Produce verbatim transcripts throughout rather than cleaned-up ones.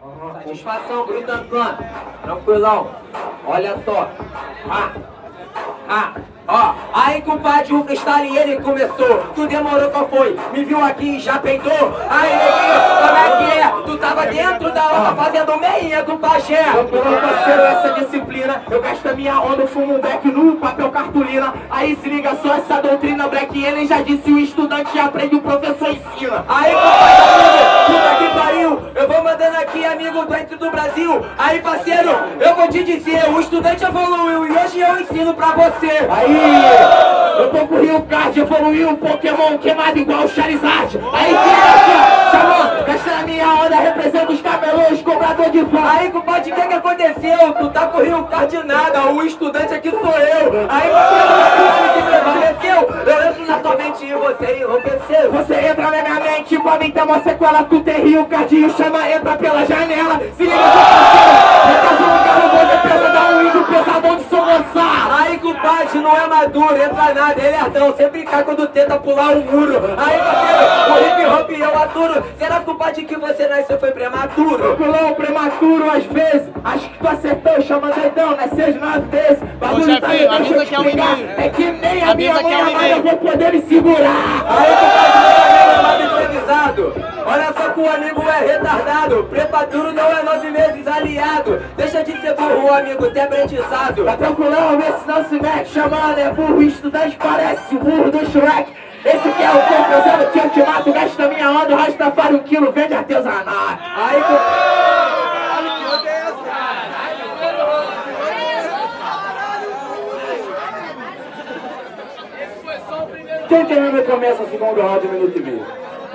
Uhum. Satisfação, bruta plano. Tranquilão. Olha só. Ah. Ah. Ó, aí compadre, o freestyle ele começou. Tu demorou, qual foi? Me viu aqui e já peidou. Aí, neguinho, como é que é? Tu tava dentro da onda fazendo meinha com o pajé. Eu tô parceiro, essa disciplina. Eu gasto a minha onda, eu fumo um beck no papel cartolina. Aí se liga só essa doutrina. Black Alien já disse, o estudante aprende, o professor ensina. Aí, compadre, puta que pariu. Eu vou mandando aqui, amigo dentro do Brasil. Aí, parceiro, eu vou te dizer, o estudante evoluiu e hoje eu ensino pra você. Aí, eu tô com o Rio Card, evoluiu um Pokémon queimado igual o Charizard. Aí se liga só, chamou, gastando a minha onda, representa os camelôs, cobrador de fã. Aí, compadre, o que que aconteceu? Tu tá com o Rio Card nada, o estudante aqui sou eu. Aí, compadre, que prevaleceu, eu entro na tua mente e você enlouqueceu. Você entra na minha mente, pra mim tem uma sequela. Tu tem Rio Card e o chama entra pela janela. Se liga só, parceiro, recaso no carro, vou defesa, dá um índio pesadão de São Gonçalo. Aí, compadre, não é maduro, entra nada, ele é ardão, sempre cai quando tenta pular o muro. Aí, parceiro, o hip hop eu aturo. Será, compadre, que você nasceu foi prematuro? Pulou prematuro às vezes, acho que tu acertou, chama doidão, nasceu nove vezes. Bagulho tá chefe, legal, deixa eu avisa que é um explicar. e-mail. É que nem a Avisa minha que mãe é um amada, e-mail. eu vou poder me segurar. Aí, compadre, meu amigo é improvisado. Olha só que o amigo é retardado. Prematuro não é nove meses aliado. Deixa de ser burro, amigo, tem aprendizado. Tá tranquilão, vê se não se mete, chamando é burro, estudante parece o burro do Shrek. Esse que é o confusão que eu te mato, gasta minha onda, Rastafari um quilo, vende artesanato. Aí, compadre. Quem termina começa a segunda roda, um minuto e meio.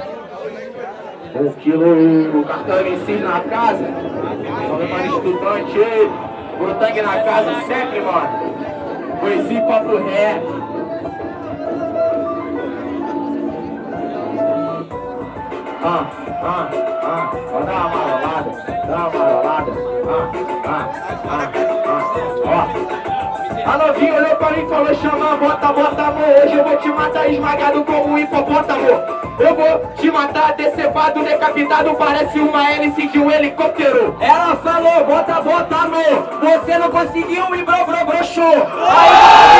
Um quilo, cartão M C na casa. Falando mano, estudante, Brutangue na casa sempre, mano. Poesia e papo reto. Ah, ah, ah, ó, dá uma marolada, dá uma marolada. Ah, ah, ah, ah, ó. A novinha olhou pra mim e falou, chama, bota, bota amor. Hoje eu vou te matar esmagado como um hipopótamo. Eu vou te matar decepado, decapitado, parece uma hélice de um helicóptero. Ela falou, bota, bota amor. Você não conseguiu e bro, bro, broxou. Aí,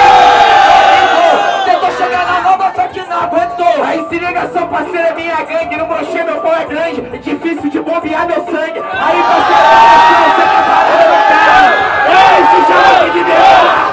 tentou chegar na nova, só que não aguentou. Aí se liga só, parceiro, é minha gangue. Não brochei, meu pau é grande, é difícil de bombear meu sangue. Aí, parceiro, você tá parando no carro. Ei, se chama de Deus.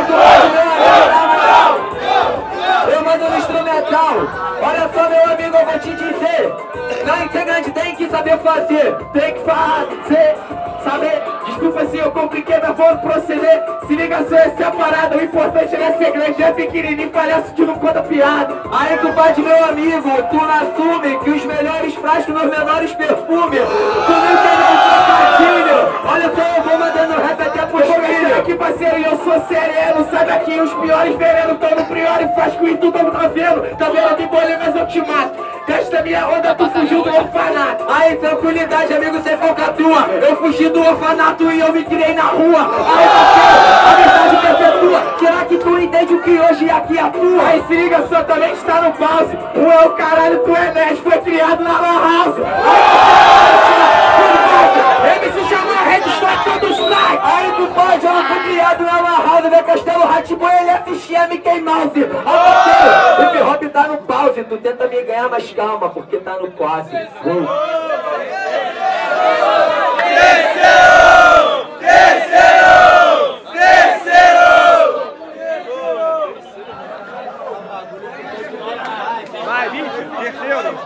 Eu mando no instrumental. Olha só, meu amigo, eu vou te dizer. Na integrante tem que saber fazer. Tem que fazer, saber. Desculpa se eu compliquei, mas vou proceder. Se liga só, essa é a parada. O importante não é ser grande, é pequenininho, palhaço que não conta piada. Aí, compadre, meu amigo, tu não assume que os melhores frascos nos menores perfumes. Tu não entendeu o trocadilho. Olha só, eu vou mandando rap até pros filhos. Aqui, parceiro, e eu sou sereno. Sabe aqui, os piores venenos tão no priori. Frasco e tu como tá vendo. Tá vendo de bolha, mas eu te mato. Testa minha onda, tu fugiu do orfanato. Aí, tranquilidade, amigo, sem falcatrua. Eu fugi do orfanato e eu me criei na rua. Aí, parceiro, a verdade perpetua. Será que tu entende o que hoje aqui atua? Aí se liga só, também está no pause. Tu é o caralho, tu é nerd, foi criado na Lan House. Aí, ele se chama Red Strike, todo strike. Aí, compadre, eu não fui criado na Lan House, meu Castelo Rá-Tim-Bum, ele assistia Mickey Mouse. Ó, parceiro, hip hop tá no pause, tu tenta me ganhar, mas calma, porque tá no quase. Hum. Desceram! Desceram! Desceram! Vai, vinte, terceiro.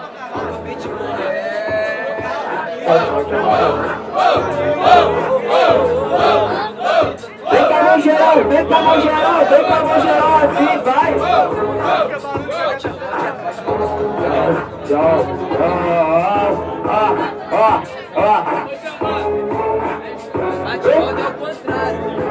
Vem cá, mão geral, vem cá, mão geral, vem cá, mão geral, assim, vai. Ó, ó, ó.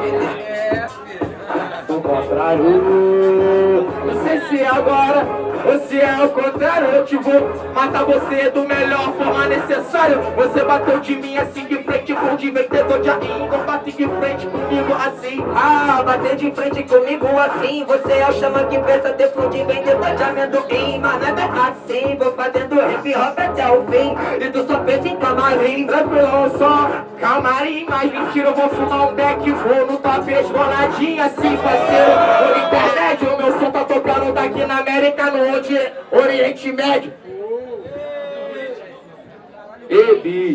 O contrário. Não sei se agora Você é ao contrário, eu te vou matar você do melhor forma necessária. Você bateu de mim assim de frente, com de vendedor de aí. Não bate de frente comigo assim. Ah, bater de frente comigo assim. Você é o chama que pensa ter flor de vendedor de amendoim. Mas nada assim, vou fazendo hip hop até o fim. E tu só pensa em camarim. Tranquilão só, camarim. Mas mentira, eu vou fumar um beck. Vou no top esgoladinho assim, parceiro. Por internet, o meu som tá tocando daqui na América, no Ori- Oriente Médio. E beat.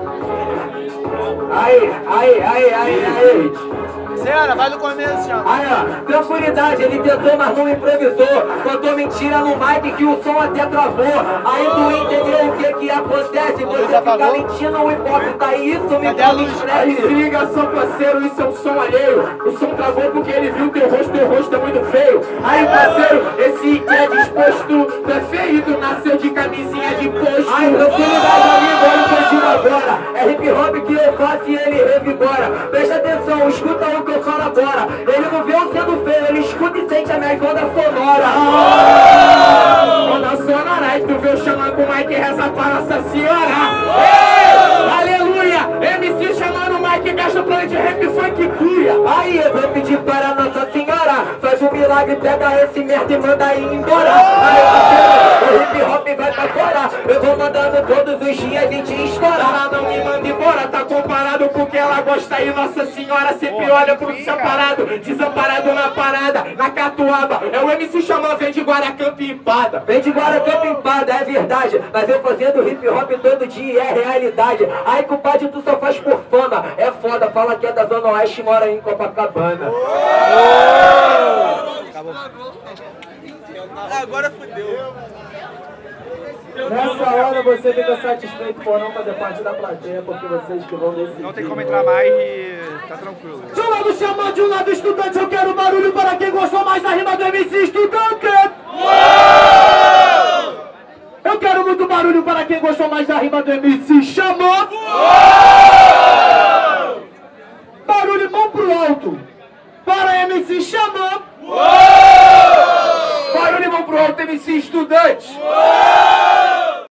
Aí, aí, aí, aí, aí. Senhora, vai no começo, já. Aí, ó, tranquilidade, ele tentou, mas não improvisou. Contou mentira no mic que o som até travou. Aí tu entendeu o que que acontece? Você fica mentindo, o hipócrita, e isso me Cadê a dá luz? Aí estresse. se liga só, parceiro, isso é um som alheio. O som travou porque ele viu teu rosto, teu rosto é muito feio. Aí, parceiro, esse que é disposto, tu é feio, tu nasceu de camisinha de posto. Ai, tranquilidade, amigo, olha o que eu digo agora. É hip hop que eu faço e ele revigora. Presta atenção, escuta o que eu falo agora. Ele não vê eu sendo feio, ele escuta e sente a minha onda sonora. Onda sonora, aí tu viu chamando o Mike e reza pra Nossa Senhora. Ei, aleluia! M C chamando o Mike, gasta plano de rap, funk cuia. Aí eu vou pedir para Nossa Senhora, faz um milagre, pega esse merda e manda ir embora. Aí parceiro, o hip hop vai pra fora. Eu vou mandando todos os dias e te estoura. Ela não me manda embora, tá comparado com o que ela gosta aí. Nossa Senhora sempre olha pro separado, desamparado na parada, na catuaba. É o M C chamando, vem de Guaracamp empada. Vem de Guaracamp empada, é verdade. Mas eu fazendo hip hop todo dia é realidade. Aí compadre, tu só faz por fama. É foda, fala que é da Zona Oeste e mora em Copacabana. Agora fudeu. Nessa hora você fica satisfeito por não fazer parte da plateia, porque vocês que vão decidir. Não tem como entrar mais e tá tranquilo. De um lado chamando, de um lado estudante, eu quero barulho para quem gostou mais da rima do M C estudante. Eu quero muito barulho para quem gostou mais da rima do M C chamou. Barulho, mão pro alto. Para M C chamou. Barulho, mão pro alto, M C estudante.